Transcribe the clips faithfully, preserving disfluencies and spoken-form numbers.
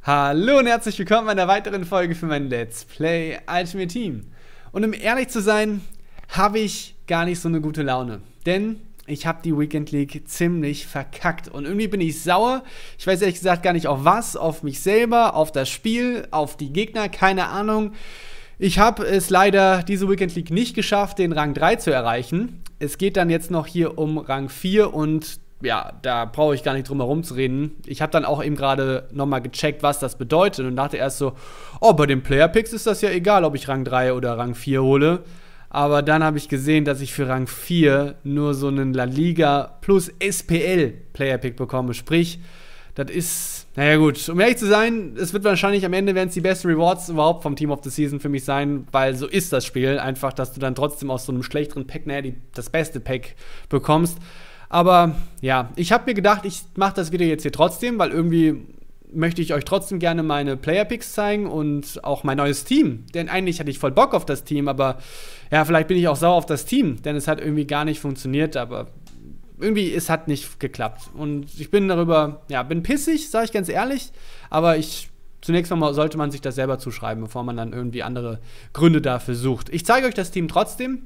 Hallo und herzlich willkommen bei einer weiteren Folge für mein Let's Play Ultimate Team. Und um ehrlich zu sein, habe ich gar nicht so eine gute Laune. Denn ich habe die Weekend League ziemlich verkackt. Und irgendwie bin ich sauer. Ich weiß ehrlich gesagt gar nicht auf was. Auf mich selber, auf das Spiel, auf die Gegner, keine Ahnung. Ich habe es leider diese Weekend League nicht geschafft, den Rang drei zu erreichen. Es geht dann jetzt noch hier um Rang vier und ja, da brauche ich gar nicht drum herum zu reden. Ich habe dann auch eben gerade nochmal gecheckt, was das bedeutet und dachte erst so, oh, bei den Player Picks ist das ja egal, ob ich Rang drei oder Rang vier hole. Aber dann habe ich gesehen, dass ich für Rang vier nur so einen La Liga plus S P L Player Pick bekomme. Sprich, das ist, naja gut, um ehrlich zu sein, es wird wahrscheinlich am Ende, werden es die besten Rewards überhaupt vom Team of the Season für mich sein, weil so ist das Spiel. Einfach, dass du dann trotzdem aus so einem schlechteren Pack, naja, die, das beste Pack bekommst. Aber ja, ich habe mir gedacht, ich mache das Video jetzt hier trotzdem, weil irgendwie möchte ich euch trotzdem gerne meine Player-Picks zeigen und auch mein neues Team. Denn eigentlich hatte ich voll Bock auf das Team, aber ja, vielleicht bin ich auch sauer auf das Team, denn es hat irgendwie gar nicht funktioniert, aber irgendwie, es hat nicht geklappt. Und ich bin darüber, ja, bin pissig, sage ich ganz ehrlich, aber ich, zunächst einmal sollte man sich das selber zuschreiben, bevor man dann irgendwie andere Gründe dafür sucht. Ich zeige euch das Team trotzdem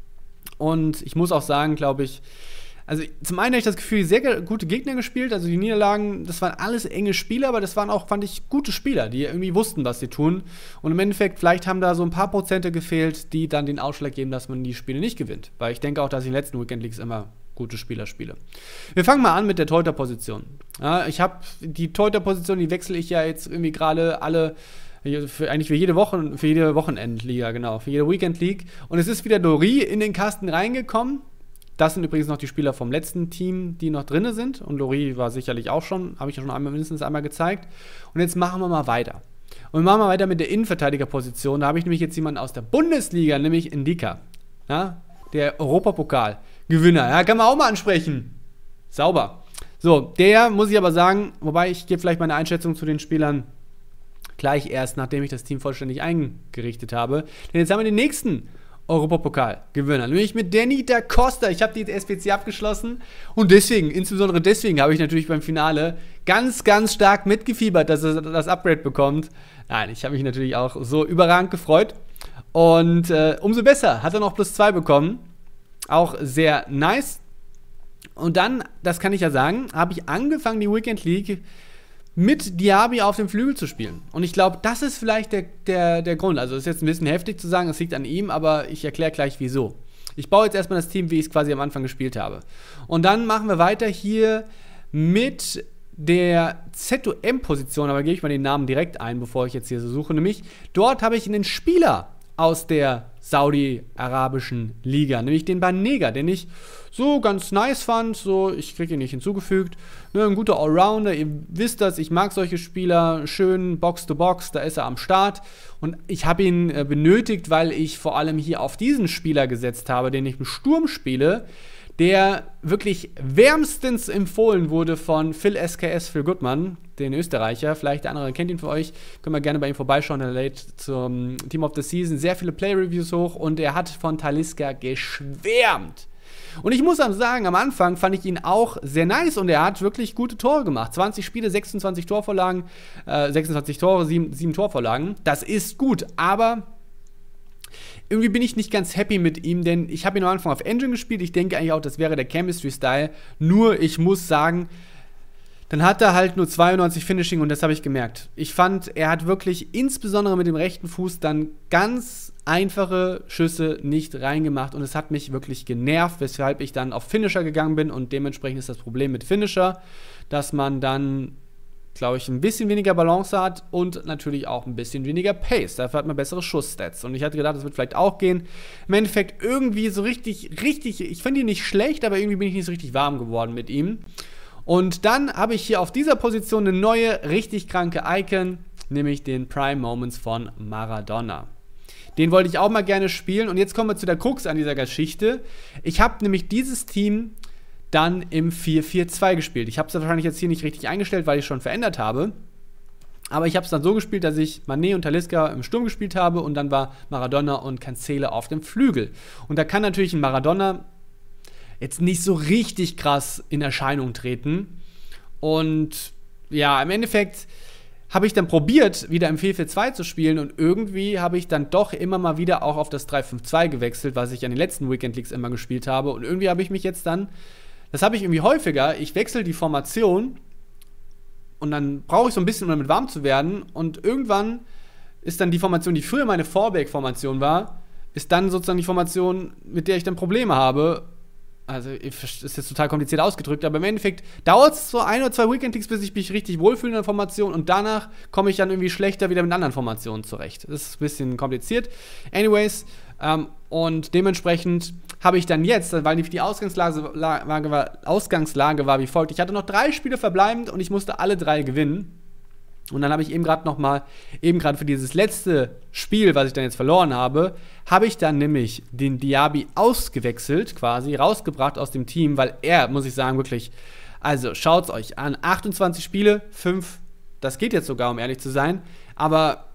und ich muss auch sagen, glaube ich, also zum einen habe ich das Gefühl, sehr gute Gegner gespielt, also die Niederlagen, das waren alles enge Spieler, aber das waren auch, fand ich, gute Spieler, die irgendwie wussten, was sie tun. Und im Endeffekt, vielleicht haben da so ein paar Prozente gefehlt, die dann den Ausschlag geben, dass man die Spiele nicht gewinnt. Weil ich denke auch, dass ich in den letzten Weekend Leagues immer gute Spieler spiele. Wir fangen mal an mit der Torhüter-Position. Ja, ich habe die Torhüter-Position, die wechsle ich ja jetzt irgendwie gerade alle Für, eigentlich für jede Woche, für jede Wochenendliga, genau, für jede Weekend League. Und es ist wieder Dori in den Kasten reingekommen. Das sind übrigens noch die Spieler vom letzten Team, die noch drin sind. Und Lori war sicherlich auch schon, habe ich ja schon einmal, mindestens einmal gezeigt. Und jetzt machen wir mal weiter. Und wir machen mal weiter mit der Innenverteidigerposition. Da habe ich nämlich jetzt jemanden aus der Bundesliga, nämlich Ndika. Ja, der Europapokal-Gewinner. Ja, kann man auch mal ansprechen. Sauber. So, der muss ich aber sagen, wobei ich gebe vielleicht meine Einschätzung zu den Spielern gleich erst, nachdem ich das Team vollständig eingerichtet habe. Denn jetzt haben wir den nächsten Europapokal-Gewinner, nämlich mit Danny da Costa. Ich habe die S P C abgeschlossen und deswegen, insbesondere deswegen, habe ich natürlich beim Finale ganz, ganz stark mitgefiebert, dass er das Upgrade bekommt. Nein, ich habe mich natürlich auch so überragend gefreut und äh, umso besser, hat er noch plus zwei bekommen. Auch sehr nice. Und dann, das kann ich ja sagen, habe ich angefangen, die Weekend League mit Diaby auf dem Flügel zu spielen. Und ich glaube, das ist vielleicht der, der, der Grund. Also es ist jetzt ein bisschen heftig zu sagen, es liegt an ihm, aber ich erkläre gleich, wieso. Ich baue jetzt erstmal das Team, wie ich es quasi am Anfang gespielt habe. Und dann machen wir weiter hier mit der Z O M-Position, aber gebe ich mal den Namen direkt ein, bevor ich jetzt hier so suche. Nämlich, dort habe ich einen Spieler aus der saudi-arabischen Liga, nämlich den Banega, den ich so ganz nice fand, so, ich kriege ihn nicht hinzugefügt, ne, ein guter Allrounder, ihr wisst das, ich mag solche Spieler, schön Box-to-Box, da ist er am Start und ich habe ihn äh, benötigt, weil ich vor allem hier auf diesen Spieler gesetzt habe, den ich im Sturm spiele, der wirklich wärmstens empfohlen wurde von Phil S K S, Phil Goodman, den Österreicher. Vielleicht der andere kennt ihn für euch. Können wir gerne bei ihm vorbeischauen. Er lädt zum Team of the Season sehr viele Play-Reviews hoch und er hat von Talisca geschwärmt. Und ich muss sagen, am Anfang fand ich ihn auch sehr nice und er hat wirklich gute Tore gemacht. zwanzig Spiele, sechsundzwanzig Torvorlagen, äh, sechsundzwanzig Tore, sieben, sieben Torvorlagen. Das ist gut, aber irgendwie bin ich nicht ganz happy mit ihm, denn ich habe ihn am Anfang auf Engine gespielt. Ich denke eigentlich auch, das wäre der Chemistry-Style. Nur, ich muss sagen, dann hat er halt nur zweiundneunzig Finishing und das habe ich gemerkt. Ich fand, er hat wirklich insbesondere mit dem rechten Fuß dann ganz einfache Schüsse nicht reingemacht und es hat mich wirklich genervt, weshalb ich dann auf Finisher gegangen bin und dementsprechend ist das Problem mit Finisher, dass man dann, glaube ich, ein bisschen weniger Balance hat und natürlich auch ein bisschen weniger Pace. Dafür hat man bessere Schussstats. Und ich hatte gedacht, das wird vielleicht auch gehen. Im Endeffekt irgendwie so richtig, richtig, ich finde ihn nicht schlecht, aber irgendwie bin ich nicht so richtig warm geworden mit ihm. Und dann habe ich hier auf dieser Position eine neue, richtig kranke Icon, nämlich den Prime Moments von Maradona. Den wollte ich auch mal gerne spielen. Und jetzt kommen wir zu der Krux an dieser Geschichte. Ich habe nämlich dieses Team dann im vier vier zwei gespielt. Ich habe es wahrscheinlich jetzt hier nicht richtig eingestellt, weil ich es schon verändert habe. Aber ich habe es dann so gespielt, dass ich Mané und Talisca im Sturm gespielt habe und dann war Maradona und Cancelo auf dem Flügel. Und da kann natürlich ein Maradona jetzt nicht so richtig krass in Erscheinung treten. Und ja, im Endeffekt habe ich dann probiert, wieder im vier vier zwei zu spielen und irgendwie habe ich dann doch immer mal wieder auch auf das drei fünf zwei gewechselt, was ich an den letzten Weekend Leagues immer gespielt habe und irgendwie habe ich mich jetzt dann, das habe ich irgendwie häufiger, ich wechsle die Formation und dann brauche ich so ein bisschen, um damit warm zu werden und irgendwann ist dann die Formation, die früher meine Fallback-Formation war, ist dann sozusagen die Formation, mit der ich dann Probleme habe. Also, ist jetzt total kompliziert ausgedrückt, aber im Endeffekt dauert es so ein oder zwei Weekend-Leagues, bis ich mich richtig wohlfühle in der Formation und danach komme ich dann irgendwie schlechter wieder mit anderen Formationen zurecht. Das ist ein bisschen kompliziert. Anyways, ähm, und dementsprechend habe ich dann jetzt, weil die Ausgangslage, Lage war, Ausgangslage war wie folgt: Ich hatte noch drei Spiele verbleibend und ich musste alle drei gewinnen. Und dann habe ich eben gerade noch mal, eben gerade für dieses letzte Spiel, was ich dann jetzt verloren habe, habe ich dann nämlich den Diaby ausgewechselt, quasi rausgebracht aus dem Team, weil er, muss ich sagen, wirklich, also schaut's euch an, achtundzwanzig Spiele, fünf, das geht jetzt sogar, um ehrlich zu sein, aber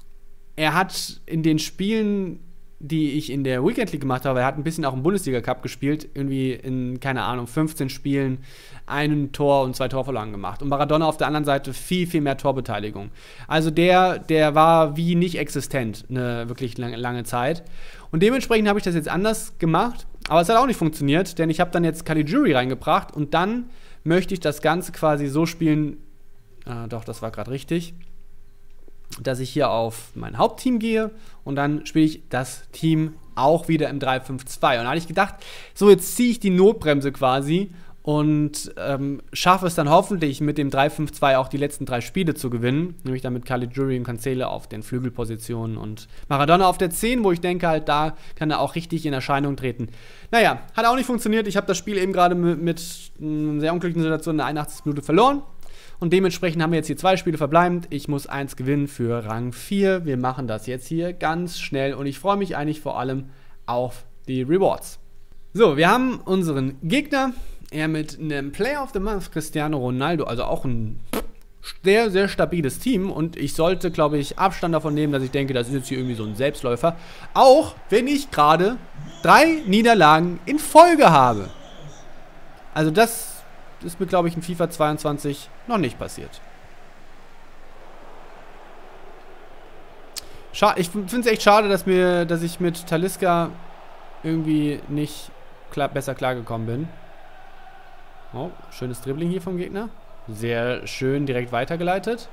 er hat in den Spielen, die ich in der Weekend League gemacht habe, er hat ein bisschen auch im Bundesliga-Cup gespielt, irgendwie in, keine Ahnung, fünfzehn Spielen ein Tor und zwei Torvorlagen gemacht. Und Maradona auf der anderen Seite viel, viel mehr Torbeteiligung. Also der, der war wie nicht existent eine wirklich lange, lange Zeit. Und dementsprechend habe ich das jetzt anders gemacht, aber es hat auch nicht funktioniert, denn ich habe dann jetzt Caligiuri reingebracht und dann möchte ich das Ganze quasi so spielen, äh, doch, das war gerade richtig, dass ich hier auf mein Hauptteam gehe und dann spiele ich das Team auch wieder im drei fünf zwei. Und da hatte ich gedacht, so jetzt ziehe ich die Notbremse quasi und ähm, schaffe es dann hoffentlich mit dem drei fünf zwei auch die letzten drei Spiele zu gewinnen. Nämlich dann mit Caligiuri und Cancelo auf den Flügelpositionen und Maradona auf der zehn, wo ich denke halt, da kann er auch richtig in Erscheinung treten. Naja, hat auch nicht funktioniert. Ich habe das Spiel eben gerade mit, mit einer sehr unglücklichen Situation in der einundachtzigsten Minute verloren. Und dementsprechend haben wir jetzt hier zwei Spiele verbleibend. Ich muss eins gewinnen für Rang vier. Wir machen das jetzt hier ganz schnell und ich freue mich eigentlich vor allem auf die Rewards. So, wir haben unseren Gegner. Er mit einem Player of the Month, Cristiano Ronaldo, also auch ein sehr, sehr stabiles Team. Und ich sollte, glaube ich, Abstand davon nehmen, dass ich denke, das ist jetzt hier irgendwie so ein Selbstläufer. Auch wenn ich gerade drei Niederlagen in Folge habe. Also das ist mir, glaube ich, in FIFA zweiundzwanzig noch nicht passiert. Scha ich finde es echt schade, dass, mir, dass ich mit Talisca irgendwie nicht klar, besser klargekommen bin. Oh, schönes Dribbling hier vom Gegner. Sehr schön direkt weitergeleitet.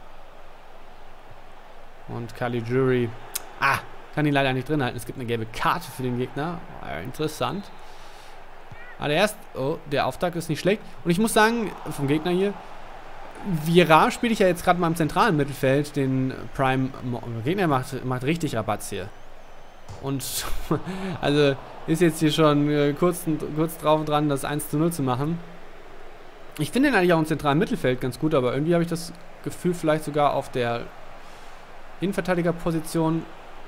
Und Caligiuri, ah, kann ihn leider nicht drin halten. Es gibt eine gelbe Karte für den Gegner. Oh, interessant. Aber der erst, oh, der Auftakt ist nicht schlecht. Und ich muss sagen, vom Gegner hier, Vieira spiele ich ja jetzt gerade mal im zentralen Mittelfeld. Den Prime der Gegner macht, macht richtig Rabatz hier. Und also ist jetzt hier schon äh, kurz, kurz drauf und dran, das eins zu null zu machen. Ich finde den eigentlich auch im zentralen Mittelfeld ganz gut, aber irgendwie habe ich das Gefühl, vielleicht sogar auf der Innenverteidigerposition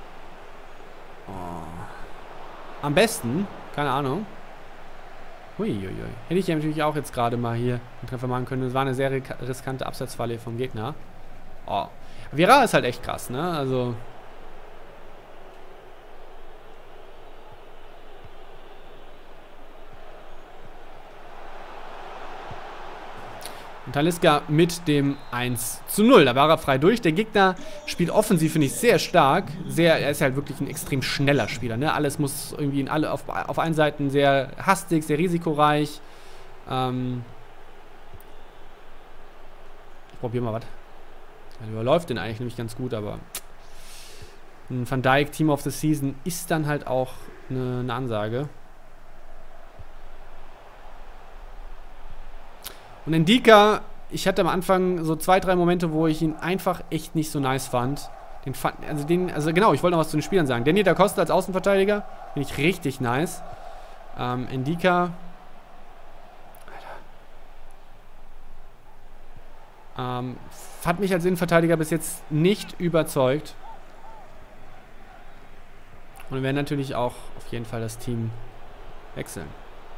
oh, am besten, keine Ahnung. Huiuiui. Hätte ich ja natürlich auch jetzt gerade mal hier einen Treffer machen können. Das war eine sehr riskante Abseitsfalle vom Gegner. Oh. Vieira ist halt echt krass, ne? Also. Und Talisca mit dem eins zu null. Da war er frei durch. Der Gegner spielt offensiv, finde ich, sehr stark. Sehr, er ist halt wirklich ein extrem schneller Spieler. Ne? Alles muss irgendwie in alle, auf, auf allen Seiten sehr hastig, sehr risikoreich. Ähm ich probiere mal was. Er überläuft den eigentlich nämlich ganz gut, aber ein Van Dijk Team of the Season ist dann halt auch eine, eine Ansage. Und Ndika, ich hatte am Anfang so zwei, drei Momente, wo ich ihn einfach echt nicht so nice fand. Den fand also, den, also genau, ich wollte noch was zu den Spielern sagen. Danny da Costa als Außenverteidiger finde ich richtig nice. Ähm, Ndika. Alter. Ähm, hat mich als Innenverteidiger bis jetzt nicht überzeugt. Und wir werden natürlich auch auf jeden Fall das Team wechseln.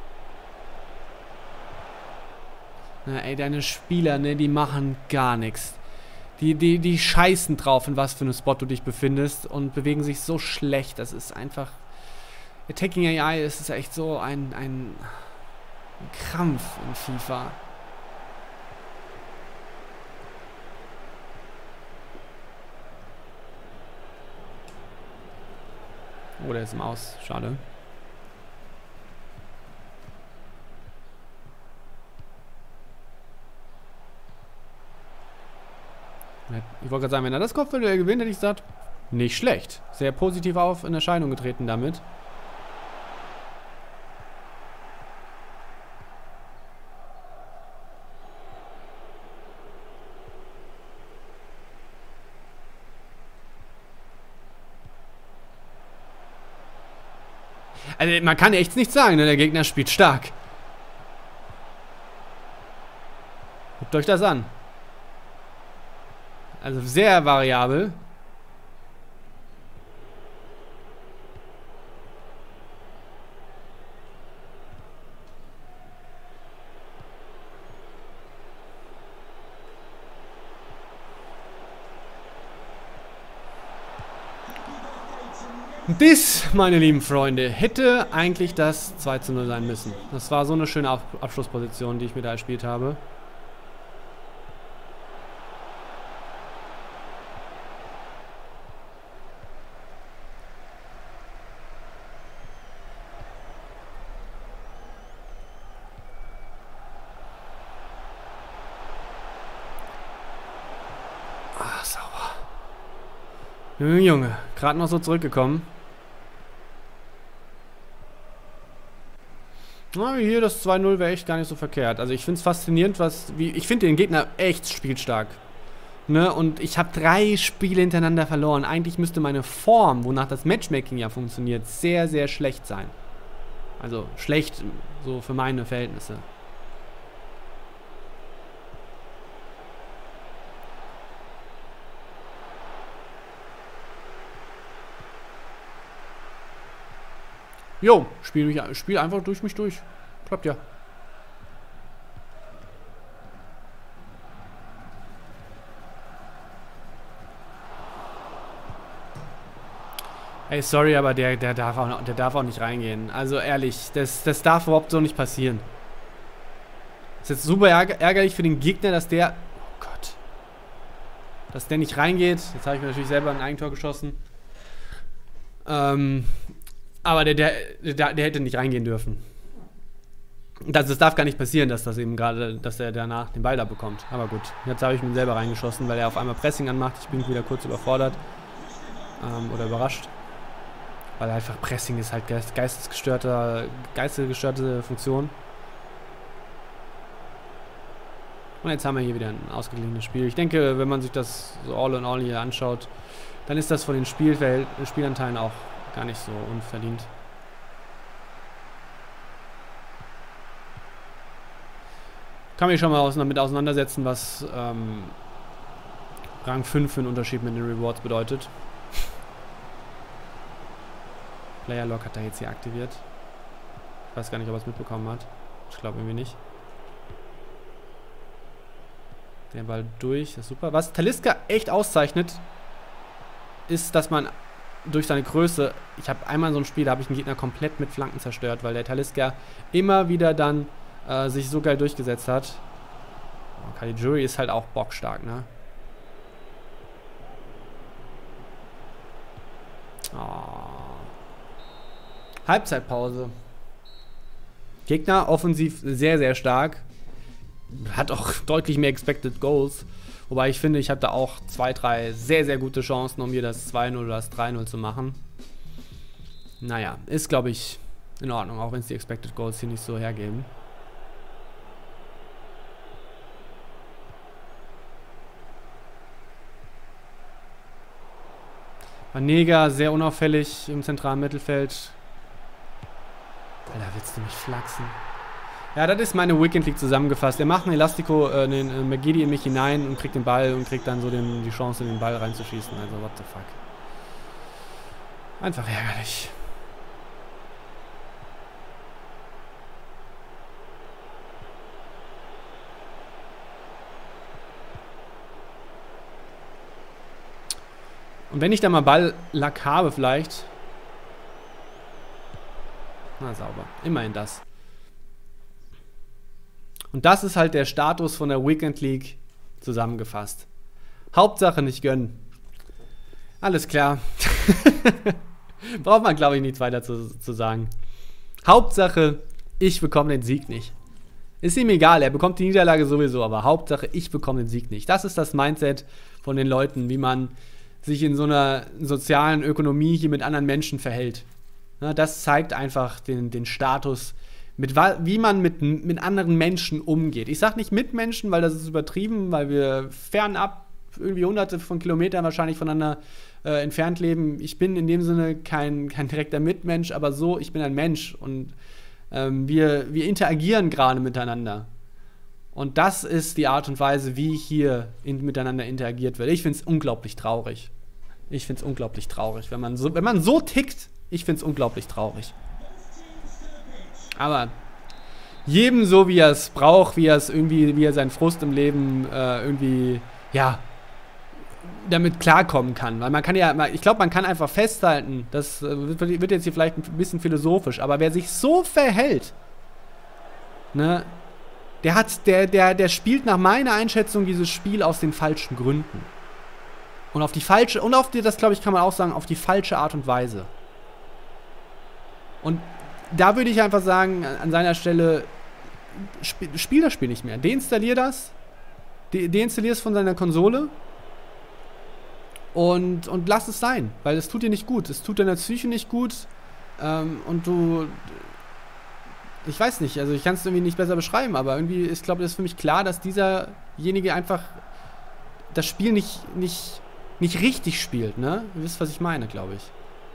Na, ey, deine Spieler, ne, die machen gar nichts. Die, die, die scheißen drauf, in was für einem Spot du dich befindest und bewegen sich so schlecht. Das ist einfach... Attacking A I ist echt so ein, ein, ein Krampf in FIFA. Oh, der ist im Aus. Schade. Ich wollte gerade sagen, wenn er das Kopfballduell gewinnt, hätte ich gesagt, nicht schlecht. Sehr positiv auf in Erscheinung getreten damit. Also man kann echt nichts sagen, ne? Der Gegner spielt stark. Guckt euch das an. Also sehr variabel. Dies, meine lieben Freunde, hätte eigentlich das zwei zu null sein müssen. Das war so eine schöne Ab Abschlussposition, die ich mir da erspielt habe. Ah, sauber. Junge, Junge, gerade noch so zurückgekommen. Na, hier das zwei null wäre echt gar nicht so verkehrt. Also ich finde es faszinierend, was... Wie, ich finde den Gegner echt spielstark. Ne? Und ich habe drei Spiele hintereinander verloren. Eigentlich müsste meine Form, wonach das Matchmaking ja funktioniert, sehr, sehr schlecht sein. Also schlecht, so für meine Verhältnisse. Jo, spiel, mich, spiel einfach durch mich durch. Klappt ja. Ey, sorry, aber der, der, darf auch, der darf auch nicht reingehen. Also ehrlich, das, das darf überhaupt so nicht passieren. Ist jetzt super ärgerlich für den Gegner, dass der... Oh Gott. Dass der nicht reingeht. Jetzt habe ich mir natürlich selber ein Eigentor geschossen. Ähm... Aber der, der, der, der hätte nicht reingehen dürfen. Das, das darf gar nicht passieren, dass das eben gerade, dass er danach den Ball da bekommt. Aber gut, jetzt habe ich mir selber reingeschossen, weil er auf einmal Pressing anmacht. Ich bin wieder kurz überfordert. Ähm, oder überrascht. Weil einfach Pressing ist halt geistesgestörter, geistesgestörte Funktion. Und jetzt haben wir hier wieder ein ausgeglichenes Spiel. Ich denke, wenn man sich das so all in all hier anschaut, dann ist das von den Spielverhält- Spielanteilen auch gar nicht so unverdient. Kann mich schon mal damit auseinandersetzen, was ähm, Rang fünf für einen Unterschied mit den Rewards bedeutet. Player Lock hat er jetzt hier aktiviert. Ich weiß gar nicht, ob er es mitbekommen hat. Ich glaube irgendwie nicht. Der Ball durch, das ist super. Was Talisca echt auszeichnet, ist, dass man durch seine Größe, ich habe einmal in so einem Spiel, da habe ich einen Gegner komplett mit Flanken zerstört, weil der Talisca immer wieder dann äh, sich so geil durchgesetzt hat. Oh, Caligiuri ist halt auch bockstark, ne? Oh. Halbzeitpause. Gegner offensiv sehr, sehr stark. Hat auch deutlich mehr Expected Goals. Wobei ich finde, ich hatte auch zwei, drei sehr, sehr gute Chancen, um hier das zwei null oder das drei null zu machen. Naja, ist, glaube ich, in Ordnung, auch wenn es die Expected Goals hier nicht so hergeben. Vanega sehr unauffällig im zentralen Mittelfeld. Alter, willst du mich flachsen? Ja, das ist meine Weekend League zusammengefasst. Er macht einen Elastico, äh, einen äh, Magidi in mich hinein und kriegt den Ball und kriegt dann so den, die Chance, den Ball reinzuschießen. Also, what the fuck. Einfach ärgerlich. Und wenn ich da mal Balllack habe vielleicht... Na, sauber. Immerhin das. Und das ist halt der Status von der Weekend League zusammengefasst. Hauptsache nicht gönnen. Alles klar. Braucht man, glaube ich, nichts weiter zu, zu sagen. Hauptsache, ich bekomme den Sieg nicht. Ist ihm egal, er bekommt die Niederlage sowieso, aber Hauptsache, ich bekomme den Sieg nicht. Das ist das Mindset von den Leuten, wie man sich in so einer sozialen Ökonomie hier mit anderen Menschen verhält. Ja, das zeigt einfach den, den Status, mit, wie man mit, mit anderen Menschen umgeht. Ich sage nicht mit Menschen, weil das ist übertrieben, weil wir fernab, irgendwie hunderte von Kilometern wahrscheinlich voneinander äh, entfernt leben. Ich bin in dem Sinne kein, kein direkter Mitmensch, aber so, ich bin ein Mensch und ähm, wir, wir interagieren gerade miteinander. Und das ist die Art und Weise, wie hier in, miteinander interagiert wird. Ich finde es unglaublich traurig. Ich finde es unglaublich traurig, wenn man so, wenn man so tickt. Ich finde es unglaublich traurig. Aber jedem so, wie er es braucht, wie er es irgendwie, wie er seinen Frust im Leben äh, irgendwie, ja, damit klarkommen kann. Weil man kann ja, ich glaube, man kann einfach festhalten, das wird jetzt hier vielleicht ein bisschen philosophisch, aber wer sich so verhält, ne, der hat, der, der, der spielt nach meiner Einschätzung dieses Spiel aus den falschen Gründen. Und auf die falsche, und auf die, das glaube ich, kann man auch sagen, auf die falsche Art und Weise. Und da würde ich einfach sagen, an seiner Stelle, spiel, spiel das Spiel nicht mehr. Deinstallier das, de, deinstallier es von seiner Konsole und, und lass es sein, weil es tut dir nicht gut. Es tut deiner Psyche nicht gut ähm, und du, ich weiß nicht, also ich kann es irgendwie nicht besser beschreiben, aber irgendwie, ich glaube, das ist für mich klar, dass dieserjenige einfach das Spiel nicht, nicht, nicht richtig spielt, ne? Ihr wisst, was ich meine, glaube ich.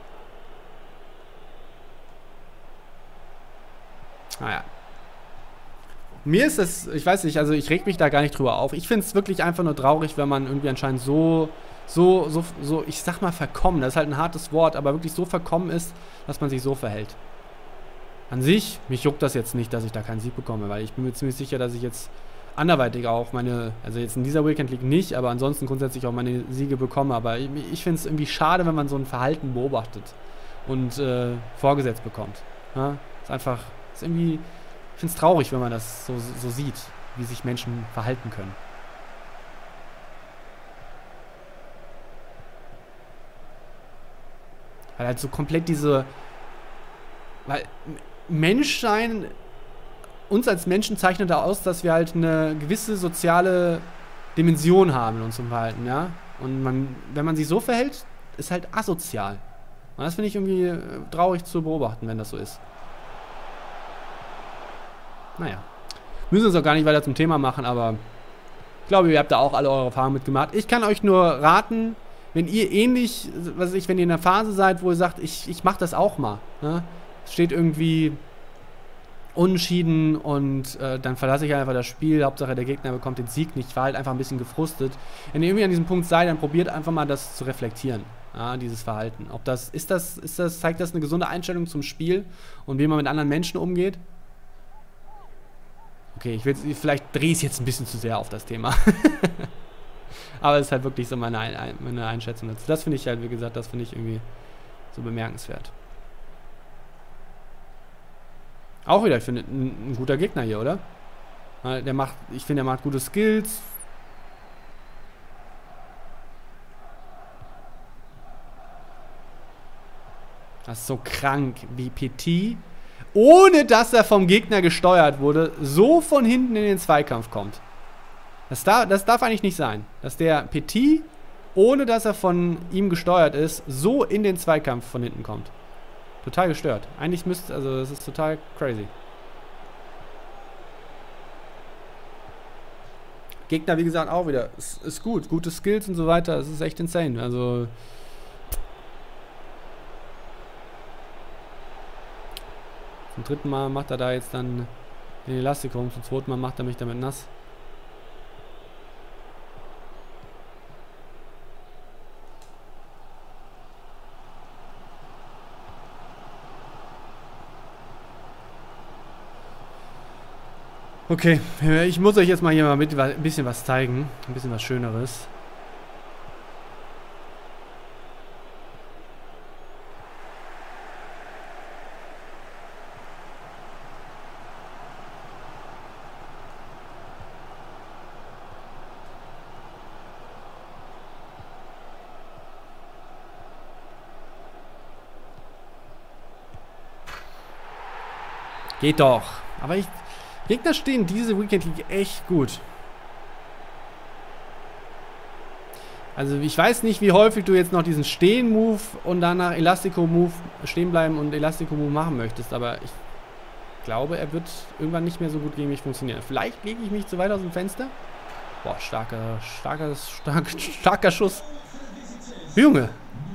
Naja. Mir ist das, ich weiß nicht, also ich reg mich da gar nicht drüber auf. Ich finde es wirklich einfach nur traurig, wenn man irgendwie anscheinend so, so, so, so, ich sag mal verkommen, das ist halt ein hartes Wort, aber wirklich so verkommen ist, dass man sich so verhält. An sich, mich juckt das jetzt nicht, dass ich da keinen Sieg bekomme, weil ich bin mir ziemlich sicher, dass ich jetzt anderweitig auch meine, also jetzt in dieser Weekend League nicht, aber ansonsten grundsätzlich auch meine Siege bekomme. Aber ich, ich finde es irgendwie schade, wenn man so ein Verhalten beobachtet und äh, vorgesetzt bekommt. Ja? Ist einfach, ist irgendwie, ich finde es traurig, wenn man das so, so sieht, wie sich Menschen verhalten können. Weil halt so komplett diese, weil Menschsein, uns als Menschen zeichnet da aus, dass wir halt eine gewisse soziale Dimension haben in unserem Verhalten, ja. Und man, wenn man sich so verhält, ist halt asozial. Und das finde ich irgendwie traurig zu beobachten, wenn das so ist. Naja. Müssen uns auch gar nicht weiter zum Thema machen, aber ich glaube, ihr habt da auch alle eure Erfahrungen mitgemacht. Ich kann euch nur raten, wenn ihr ähnlich, was weiß ich, wenn ihr in einer Phase seid, wo ihr sagt, ich, ich mach das auch mal, ne? Es steht irgendwie unentschieden und äh, dann verlasse ich einfach das Spiel. Hauptsache der Gegner bekommt den Sieg nicht. Ich war halt einfach ein bisschen gefrustet. Wenn ihr irgendwie an diesem Punkt seid, dann probiert einfach mal das zu reflektieren. Ja, dieses Verhalten. Ob das, ist das, ist das, zeigt das eine gesunde Einstellung zum Spiel und wie man mit anderen Menschen umgeht? Okay, ich will vielleicht drehe ich es jetzt ein bisschen zu sehr auf das Thema. Aber es ist halt wirklich so meine, meine Einschätzung dazu. Das finde ich halt, wie gesagt, das finde ich irgendwie so bemerkenswert. Auch wieder, ich finde, ein, ein guter Gegner hier, oder? Der macht, ich finde, er macht gute Skills. Das ist so krank, wie Petit, ohne dass er vom Gegner gesteuert wurde, so von hinten in den Zweikampf kommt. Das darf, das darf eigentlich nicht sein. Dass der Petit, ohne dass er von ihm gesteuert ist, so in den Zweikampf von hinten kommt. Total gestört. Eigentlich müsste, also das ist total crazy. Gegner, wie gesagt, auch wieder. Ist, ist gut. Gute Skills und so weiter. Es ist echt insane. Also zum dritten Mal macht er da jetzt dann den Elastik rum. Zum zweiten Mal macht er mich damit nass. Okay, ich muss euch jetzt mal hier mal mit ein bisschen was zeigen. Ein bisschen was Schöneres. Geht doch. Aber ich, Gegner stehen diese Weekend League echt gut. Also ich weiß nicht, wie häufig du jetzt noch diesen Stehen-Move und danach Elastico-Move stehen bleiben und Elastico-Move machen möchtest, aber ich glaube, er wird irgendwann nicht mehr so gut gegen mich funktionieren. Vielleicht lege ich mich zu weit aus dem Fenster. Boah, starker, starker, stark, starker Schuss. Junge!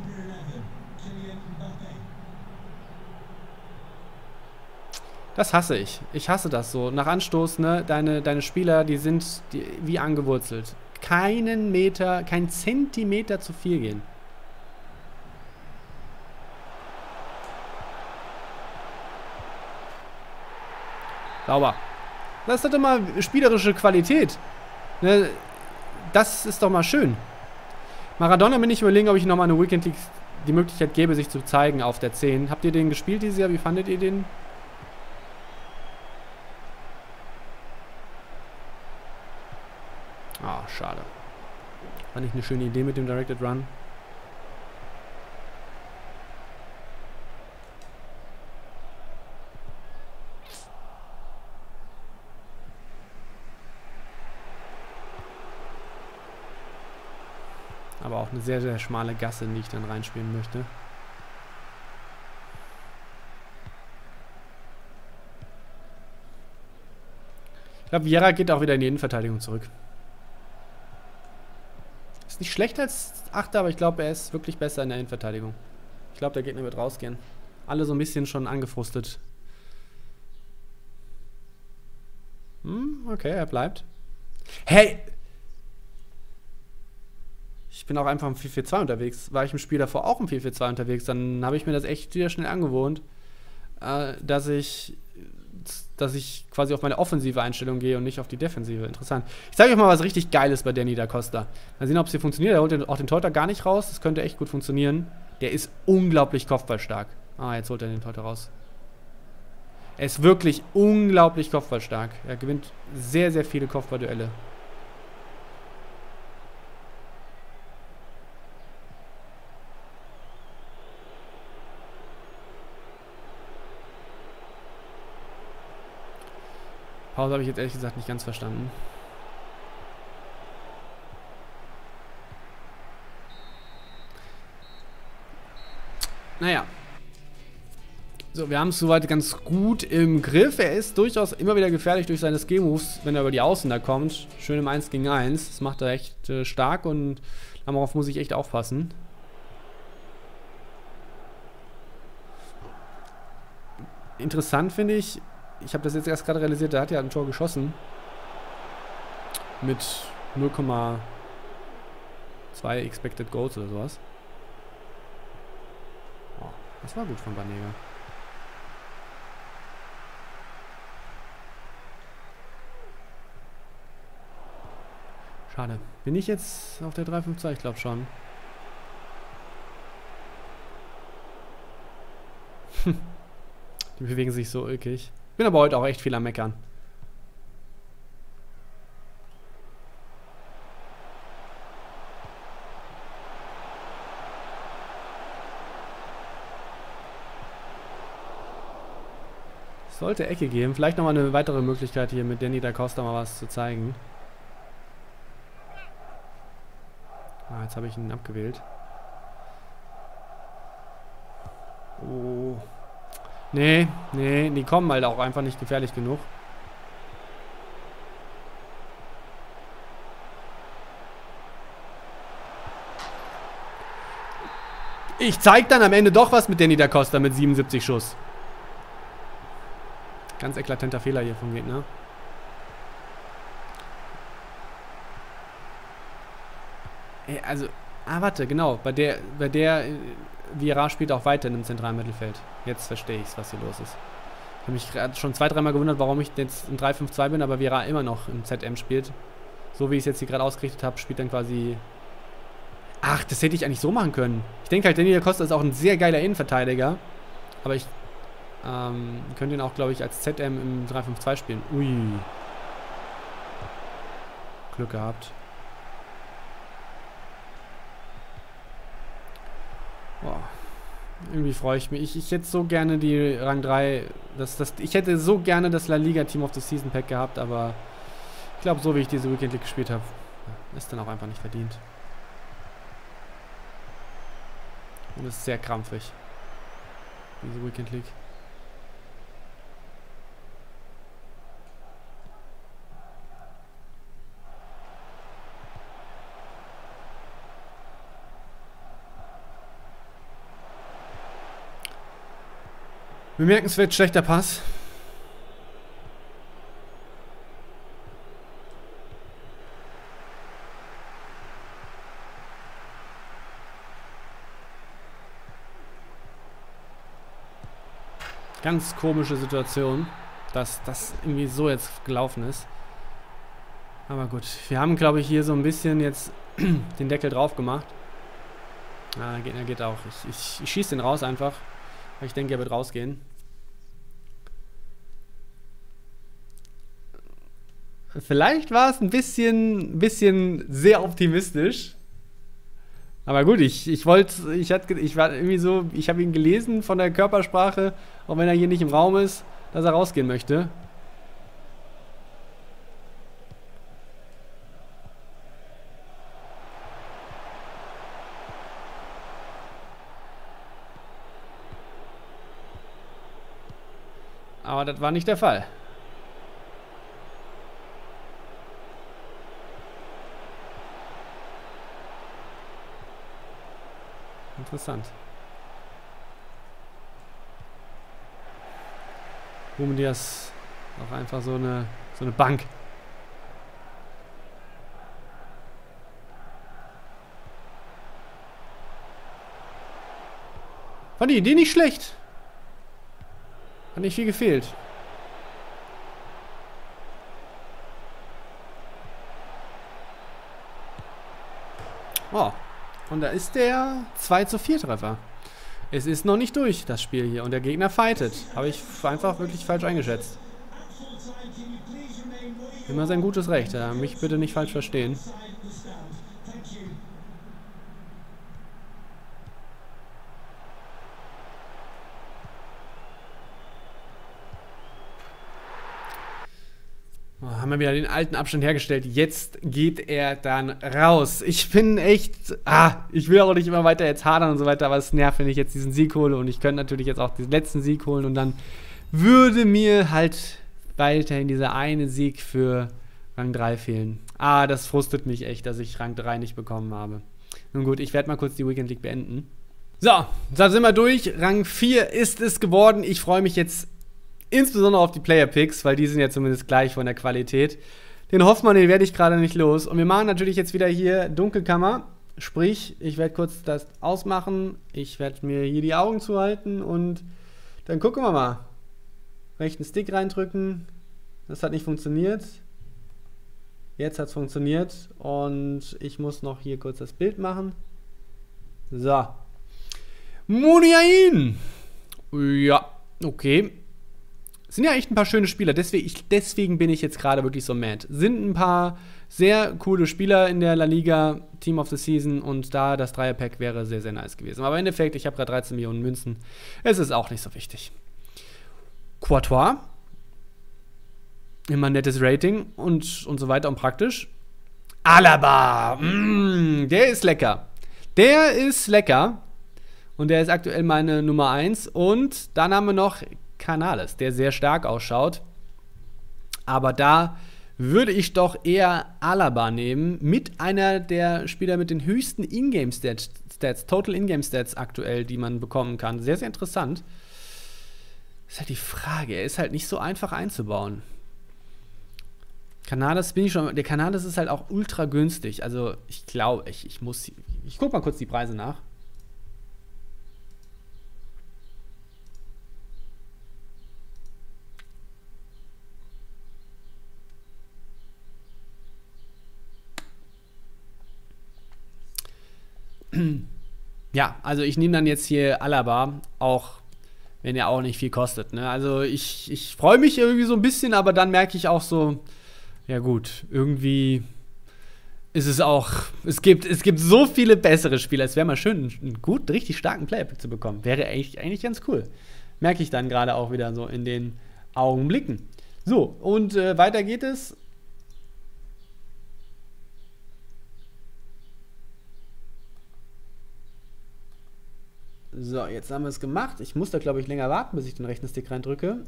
Das hasse ich. Ich hasse das so. Nach Anstoß, ne, deine, deine Spieler, die sind die, wie angewurzelt. Keinen Meter, keinen Zentimeter zu viel gehen. Sauber. Das ist doch immer spielerische Qualität. Ne, das ist doch mal schön. Maradona bin ich überlegen, ob ich nochmal eine Weekend League die Möglichkeit gebe, sich zu zeigen auf der zehn. Habt ihr den gespielt dieses Jahr? Wie fandet ihr den? Ah, schade. War nicht eine schöne Idee mit dem Directed Run. Aber auch eine sehr, sehr schmale Gasse, in die ich dann reinspielen möchte. Ich glaube, Vieira geht auch wieder in die Innenverteidigung zurück. Ist nicht schlechter als Achter, aber ich glaube, er ist wirklich besser in der Innenverteidigung. Ich glaube, der Gegner wird rausgehen. Alle so ein bisschen schon angefrustet. Hm, okay, er bleibt. Hey! Ich bin auch einfach im vier vier zwei unterwegs. War ich im Spiel davor auch im vier vier zwei unterwegs, dann habe ich mir das echt wieder schnell angewohnt, äh, dass ich dass ich quasi auf meine offensive Einstellung gehe und nicht auf die defensive. Interessant. Ich zeige euch mal was richtig Geiles bei Danny da Costa. Mal sehen, ob es hier funktioniert. Er holt den, auch den Torhüter gar nicht raus. Das könnte echt gut funktionieren. Der ist unglaublich kopfballstark. Ah, jetzt holt er den Torhüter raus. Er ist wirklich unglaublich kopfballstark. Er gewinnt sehr, sehr viele Kopfballduelle. Pause habe ich jetzt ehrlich gesagt nicht ganz verstanden. Naja. So, wir haben es soweit ganz gut im Griff. Er ist durchaus immer wieder gefährlich durch seine Skill-Moves, wenn er über die Außen da kommt. Schön im eins gegen eins. Das macht er echt äh, stark und darauf muss ich echt aufpassen. Interessant finde ich, ich habe das jetzt erst gerade realisiert, der hat ja ein Tor geschossen. Mit null Komma zwei Expected Goals oder sowas. Oh, das war gut von Banega. Schade. Bin ich jetzt auf der drei fünf zwei? Ich glaube schon. Die bewegen sich so ulkig. Bin aber heute auch echt viel am Meckern. Sollte Ecke geben. Vielleicht nochmal eine weitere Möglichkeit hier mit Danny da Costa mal was zu zeigen. Ah, jetzt habe ich ihn abgewählt. Oh. Nee, nee, die kommen halt auch einfach nicht gefährlich genug. Ich zeig dann am Ende doch was mit Danny da Costa mit siebenundsiebzig Schuss. Ganz eklatanter Fehler hier vom Gegner. Ey, also, ah, warte, genau. Bei der, bei der Vieira spielt auch weiter im zentralen Mittelfeld. Jetzt verstehe ich, was hier los ist. Ich habe mich gerade schon zwei, dreimal gewundert, warum ich jetzt in drei fünf zwei bin, aber Vieira immer noch im Z M spielt. So wie ich es jetzt hier gerade ausgerichtet habe, spielt dann quasi... Ach, das hätte ich eigentlich so machen können. Ich denke halt, Danny da Costa ist auch ein sehr geiler Innenverteidiger. Aber ich ähm, könnte ihn auch, glaube ich, als Z M im drei fünf zwei spielen. Ui. Glück gehabt. Boah. Irgendwie freue ich mich. Ich, ich hätte so gerne die Rang drei. Das, das, ich hätte so gerne das La Liga Team of the Season Pack gehabt, aber ich glaube, so wie ich diese Weekend League gespielt habe, ist dann auch einfach nicht verdient. Und es ist sehr krampfig. Diese Weekend League. Bemerkenswert schlechter Pass. Ganz komische Situation, dass das irgendwie so jetzt gelaufen ist. Aber gut, wir haben, glaube ich, hier so ein bisschen jetzt den Deckel drauf gemacht. Ah, der Gegner geht auch. Ich, ich, ich schieße den raus einfach. Weil ich denke, er wird rausgehen. Vielleicht war es ein bisschen, bisschen sehr optimistisch. Aber gut, ich, ich wollte, ich hatte, ich war irgendwie so, ich habe ihn gelesen von der Körpersprache, auch wenn er hier nicht im Raum ist, dass er rausgehen möchte. Aber das war nicht der Fall. Interessant. Ruben Diaz auch einfach so eine, so eine Bank. Fand die Idee nicht schlecht. Hat nicht viel gefehlt. Oh. Und da ist der zwei zu vier Treffer. Es ist noch nicht durch, das Spiel hier. Und der Gegner fightet. Habe ich einfach wirklich falsch eingeschätzt. Immer sein gutes Recht. Ja, mich bitte nicht falsch verstehen. Oh, haben wir wieder den alten Abstand hergestellt. Jetzt geht er dann raus. Ich bin echt... Ah, ich will auch nicht immer weiter jetzt hadern und so weiter, aber es nervt, wenn ich jetzt diesen Sieg hole. Und ich könnte natürlich jetzt auch den letzten Sieg holen. Und dann würde mir halt weiterhin dieser eine Sieg für Rang drei fehlen. Ah, das frustet mich echt, dass ich Rang drei nicht bekommen habe. Nun gut, ich werde mal kurz die Weekend League beenden. So, da sind wir durch. Rang vier ist es geworden. Ich freue mich jetzt insbesondere auf die Player-Picks, weil die sind ja zumindest gleich von der Qualität. Den Hoffmann, den werde ich gerade nicht los. Und wir machen natürlich jetzt wieder hier Dunkelkammer. Sprich, ich werde kurz das ausmachen. Ich werde mir hier die Augen zuhalten und dann gucken wir mal. Rechten Stick reindrücken. Das hat nicht funktioniert. Jetzt hat es funktioniert. Und ich muss noch hier kurz das Bild machen. So. Muniain. Ja, okay. Sind ja echt ein paar schöne Spieler, deswegen, ich, deswegen bin ich jetzt gerade wirklich so mad. Sind ein paar sehr coole Spieler in der La Liga, Team of the Season, und da das Dreierpack wäre sehr, sehr nice gewesen. Aber im Endeffekt, ich habe gerade dreizehn Millionen Münzen. Es ist auch nicht so wichtig. Courtois. Immer ein nettes Rating und, und so weiter und praktisch. Alaba. Mm, der ist lecker. Der ist lecker. Und der ist aktuell meine Nummer eins. Und dann haben wir noch Canales, der sehr stark ausschaut. Aber da würde ich doch eher Alaba nehmen, mit einer der Spieler mit den höchsten Ingame-Stats, Stats, Total Ingame-Stats aktuell, die man bekommen kann. Sehr, sehr interessant. Das ist halt die Frage, er ist halt nicht so einfach einzubauen. Canales bin ich schon, der Canales ist halt auch ultra günstig. Also ich glaube, ich, ich muss, ich gucke mal kurz die Preise nach. Ja, also ich nehme dann jetzt hier Alaba, auch wenn er auch nicht viel kostet. Ne? Also ich, ich freue mich irgendwie so ein bisschen, aber dann merke ich auch so, ja gut, irgendwie ist es auch, es gibt, es gibt so viele bessere Spieler. Es wäre mal schön, einen gut, richtig starken Player-Pick zu bekommen. Wäre eigentlich, eigentlich ganz cool. Merke ich dann gerade auch wieder so in den Augenblicken. So, und äh, weiter geht es. So, jetzt haben wir es gemacht. Ich muss da, glaube ich, länger warten, bis ich den rechten Stick reindrücke.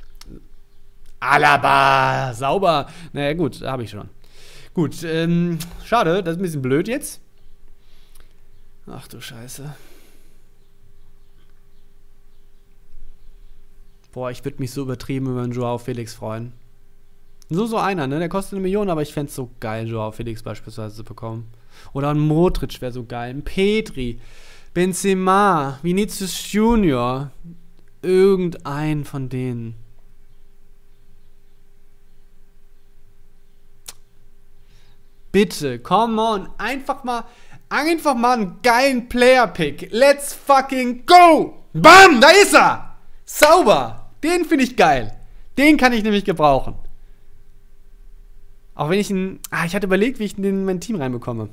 Alaba, sauber. Naja, gut, habe ich schon. Gut, ähm, schade, das ist ein bisschen blöd jetzt. Ach du Scheiße. Boah, ich würde mich so übertrieben über einen Joao Felix freuen. So, so einer, ne? Der kostet eine Million, aber ich fände es so geil, Joao Felix beispielsweise zu bekommen. Oder ein Modric wäre so geil. Ein Petri, Benzema, Vinicius Junior. Irgendein von denen. Bitte, come on, einfach mal, einfach mal einen geilen Player-Pick. Let's fucking go! Bam, da ist er! Sauber! Den finde ich geil. Den kann ich nämlich gebrauchen. Auch wenn ich ihn, ah, ich hatte überlegt, wie ich den in mein Team reinbekomme.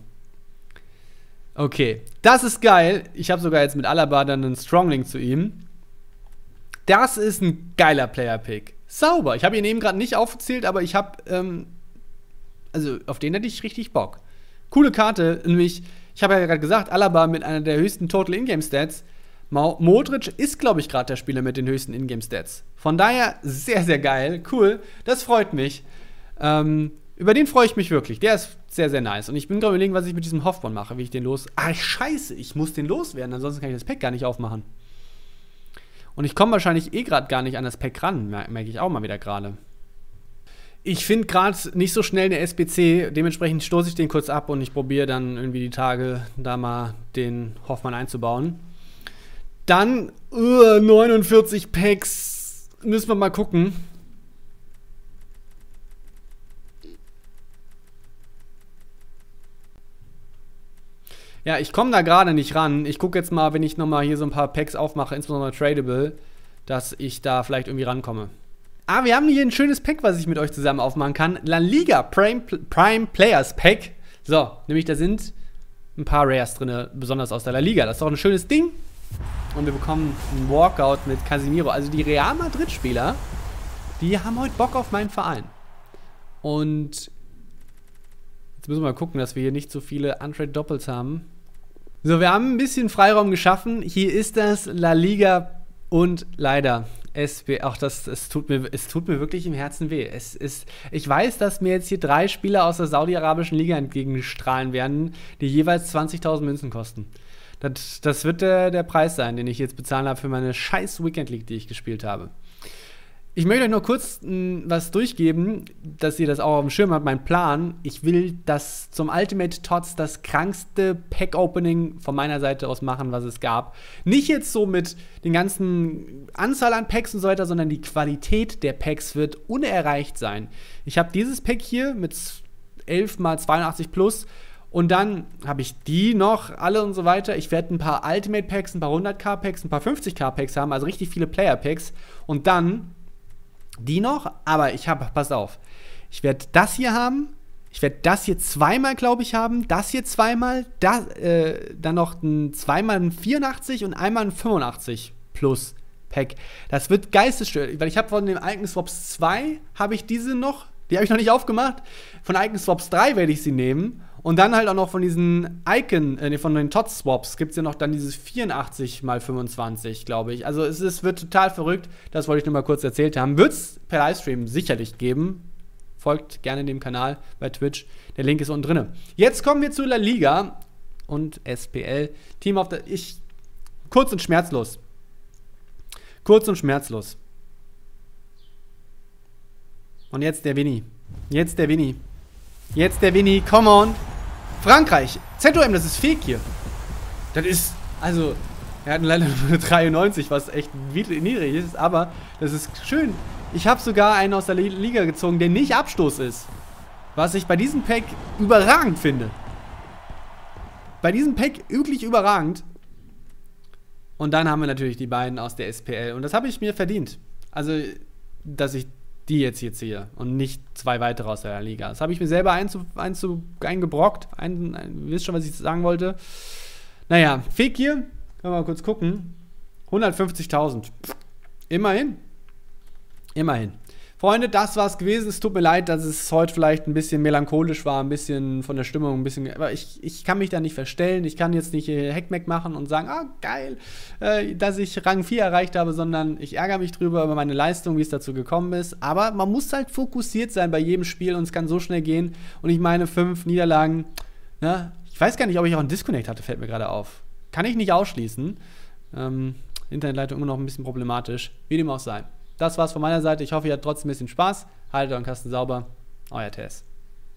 Okay, das ist geil. Ich habe sogar jetzt mit Alaba dann einen Stronglink zu ihm. Das ist ein geiler Player-Pick. Sauber. Ich habe ihn eben gerade nicht aufgezählt, aber ich habe, ähm, also auf den hätte ich richtig Bock. Coole Karte, nämlich, ich habe ja gerade gesagt, Alaba mit einer der höchsten Total Ingame Stats. Modric ist, glaube ich, gerade der Spieler mit den höchsten Ingame Stats. Von daher sehr, sehr geil. Cool, das freut mich. Ähm, über den freue ich mich wirklich. Der ist sehr, sehr nice. Und ich bin gerade überlegen, was ich mit diesem Hoffmann mache, wie ich den los... Ah, scheiße, ich muss den loswerden, ansonsten kann ich das Pack gar nicht aufmachen. Und ich komme wahrscheinlich eh gerade gar nicht an das Pack ran, merke ich auch mal wieder gerade. Ich finde gerade nicht so schnell eine S B C, dementsprechend stoße ich den kurz ab und ich probiere dann irgendwie die Tage da mal den Hoffmann einzubauen. Dann uh, neunundvierzig Packs, müssen wir mal gucken. Ja, ich komme da gerade nicht ran. Ich gucke jetzt mal, wenn ich nochmal hier so ein paar Packs aufmache, insbesondere Tradable, dass ich da vielleicht irgendwie rankomme. Ah, wir haben hier ein schönes Pack, was ich mit euch zusammen aufmachen kann. La Liga Prime, Prime Players Pack. So, nämlich da sind ein paar Rares drin, besonders aus der La Liga. Das ist doch ein schönes Ding. Und wir bekommen einen Walkout mit Casemiro. Also die Real Madrid-Spieler, die haben heute Bock auf meinen Verein. Und jetzt müssen wir mal gucken, dass wir hier nicht so viele Untrade Doppels haben. So, wir haben ein bisschen Freiraum geschaffen. Hier ist das La Liga und leider S B. Auch das, es tut mir, es tut mir wirklich im Herzen weh. Es ist, ich weiß, dass mir jetzt hier drei Spieler aus der saudi-arabischen Liga entgegenstrahlen werden, die jeweils zwanzigtausend Münzen kosten. Das, das wird der, der Preis sein, den ich jetzt bezahlen habe für meine scheiß Weekend League, die ich gespielt habe. Ich möchte euch noch kurz mh, was durchgeben, dass ihr das auch auf dem Schirm habt. Mein Plan, ich will das zum Ultimate Tots das krankste Pack-Opening von meiner Seite aus machen, was es gab. Nicht jetzt so mit den ganzen Anzahl an Packs und so weiter, sondern die Qualität der Packs wird unerreicht sein. Ich habe dieses Pack hier mit elf mal zweiundachtzig plus und dann habe ich die noch alle und so weiter. Ich werde ein paar Ultimate Packs, ein paar hundert-K Packs, ein paar fünfzig-K Packs haben, also richtig viele Player Packs und dann die noch, aber ich habe, pass auf, ich werde das hier haben, ich werde das hier zweimal, glaube ich, haben, das hier zweimal, das, äh, dann noch ein zweimal ein vierundachtzig und einmal ein fünfundachtzig plus Pack. Das wird geistesstörend, weil ich habe von den Icon Swaps zwei, habe ich diese noch, die habe ich noch nicht aufgemacht, von Icon Swaps drei werde ich sie nehmen und dann halt auch noch von diesen Icon, äh, von den Tot Swaps gibt es ja noch dann dieses vierundachtzig mal fünfundzwanzig, glaube ich. Also es, es wird total verrückt, das wollte ich nur mal kurz erzählt haben. Wird es per Livestream sicherlich geben. Folgt gerne dem Kanal bei Twitch, der Link ist unten drin. Jetzt kommen wir zu La Liga und S P L. Team of the, ich, kurz und schmerzlos. Kurz und schmerzlos. Und jetzt der Winnie. Jetzt der Winnie. Jetzt der Winnie, come on. Frankreich. Z O M, das ist fake hier. Das ist, also, er hat leider nur eine dreiundneunzig, was echt niedrig ist, aber das ist schön. Ich habe sogar einen aus der Liga gezogen, der nicht Abstoß ist. Was ich bei diesem Pack überragend finde. Bei diesem Pack wirklich überragend. Und dann haben wir natürlich die beiden aus der S P L. Und das habe ich mir verdient. Also, dass ich die jetzt hier ziehe und nicht zwei weitere aus der Liga. Das habe ich mir selber einzu, einzu, eingebrockt. Ein, ein, ihr wisst schon, was ich sagen wollte. Naja, Fekir, können wir mal kurz gucken. hundertfünfzigtausend. Immerhin. Immerhin. Freunde, das war's gewesen. Es tut mir leid, dass es heute vielleicht ein bisschen melancholisch war, ein bisschen von der Stimmung, ein bisschen. Aber ich, ich kann mich da nicht verstellen. Ich kann jetzt nicht äh, Heckmeck machen und sagen, ah, geil, äh, dass ich Rang vier erreicht habe, sondern ich ärgere mich drüber über meine Leistung, wie es dazu gekommen ist. Aber man muss halt fokussiert sein bei jedem Spiel und es kann so schnell gehen. Und ich meine, fünf Niederlagen, ne? Ich weiß gar nicht, ob ich auch einen Disconnect hatte, fällt mir gerade auf. Kann ich nicht ausschließen. Ähm, Internetleitung immer noch ein bisschen problematisch. Wie dem auch sei. Das war's von meiner Seite. Ich hoffe, ihr hattet trotzdem ein bisschen Spaß. Haltet euren Kasten sauber. Euer Tess.